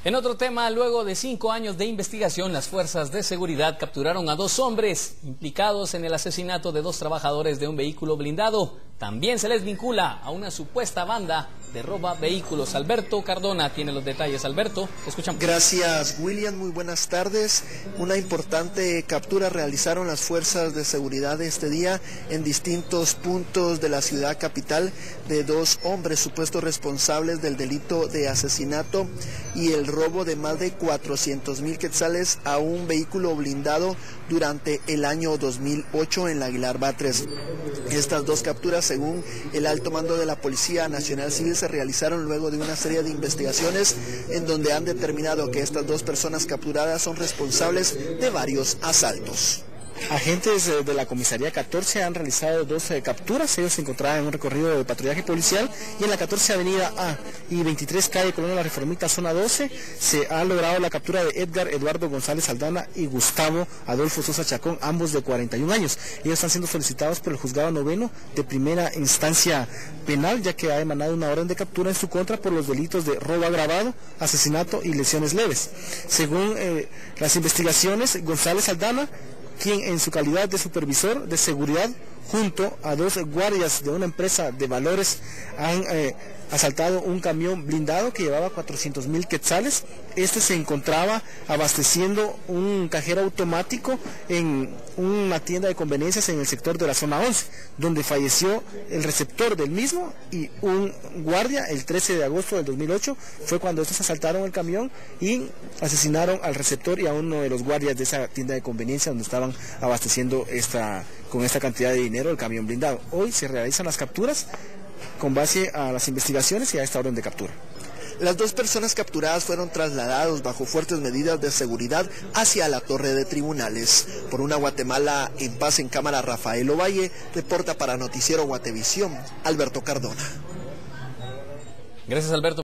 En otro tema, luego de 5 años de investigación, las fuerzas de seguridad capturaron a 2 hombres implicados en el asesinato de 2 trabajadores de un vehículo blindado. También se les vincula a una supuesta banda de roba vehículos. Alberto Cardona tiene los detalles. Alberto, escuchamos. Gracias, William. Muy buenas tardes. Una importante captura realizaron las fuerzas de seguridad este día en distintos puntos de la ciudad capital de 2 hombres supuestos responsables del delito de asesinato y el robo de más de 400,000 quetzales a un vehículo blindado durante el año 2008 en la Aguilar Batres. Estas 2 capturas, según el alto mando de la Policía Nacional Civil, se realizaron luego de una serie de investigaciones en donde han determinado que estas 2 personas capturadas son responsables de varios asaltos. Agentes de la comisaría 14 han realizado 2 capturas. Ellos se encontraban en un recorrido de patrullaje policial y en la 14 Avenida A y 23 calle Colonia La Reformita, zona 12, se ha logrado la captura de Edgar Eduardo González Aldana y Gustavo Adolfo Sosa Chacón, ambos de 41 años. Ellos están siendo solicitados por el juzgado noveno de primera instancia penal, ya que ha emanado una orden de captura en su contra por los delitos de robo agravado, asesinato y lesiones leves. Según las investigaciones, González Aldana, quien en su calidad de supervisor de seguridad junto a 2 guardias de una empresa de valores han asaltado un camión blindado que llevaba 400,000 quetzales. Este se encontraba abasteciendo un cajero automático en una tienda de conveniencias en el sector de la zona 11, donde falleció el receptor del mismo y un guardia. El 13 de agosto del 2008 fue cuando estos asaltaron el camión y asesinaron al receptor y a uno de los guardias de esa tienda de conveniencia donde estaban abasteciendo con esta cantidad de dinero el camión blindado. Hoy se realizan las capturas con base a las investigaciones y a esta orden de captura. Las 2 personas capturadas fueron trasladados bajo fuertes medidas de seguridad hacia la torre de tribunales. Por una Guatemala en paz, en cámara, Rafael Ovalle, reporta para Noticiero Guatevisión, Alberto Cardona. Gracias, Alberto.